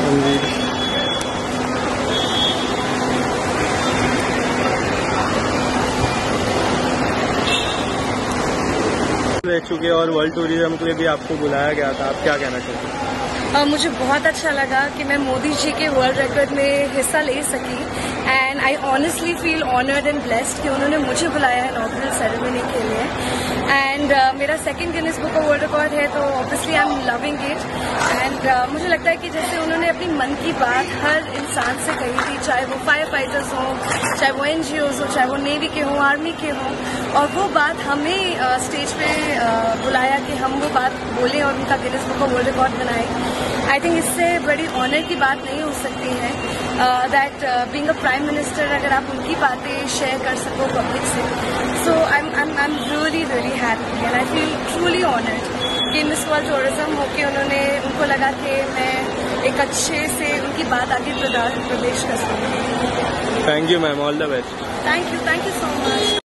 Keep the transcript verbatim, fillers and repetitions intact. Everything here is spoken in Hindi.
रह चुके और वर्ल्ड टूरिज्म के लिए भी आपको बुलाया गया था, आप क्या कहना चाहते हैं? Uh, मुझे बहुत अच्छा लगा कि मैं मोदी जी के वर्ल्ड रिकॉर्ड में हिस्सा ले सकी and I honestly feel honoured and blessed कि उन्होंने मुझे बुलाया है इनॉग्रेल सेरेमनी के लिए। एंड uh, मेरा second Guinness book of world record है, तो obviously I am loving it. And मुझे लगता है कि जैसे उन्होंने अपनी मन की बात हर इंसान से कही थी, चाहे वो फायर फाइटर्स हों, चाहे वो एनजीओज हो, चाहे वो नेवी के हों, आर्मी के हों, और वो बात हमें uh, स्टेज पे uh, बुलाया कि हम वो बात बोलें और उनका Guinness book of world record बनाए। आई थिंक इससे बड़ी ऑनर की बात नहीं हो सकती है that being a prime minister अगर आप उनकी बातें शेयर कर सको पब्लिक से। So I am I am really really happy and I feel truly honoured कि मिस वर्ल्ड टूरिज्म होके उन्होंने उनको लगा कि मैं एक अच्छे से उनकी बात आगे प्रदेश कर सकूँ। Thank you ma'am, all the best. Thank you, thank you so much.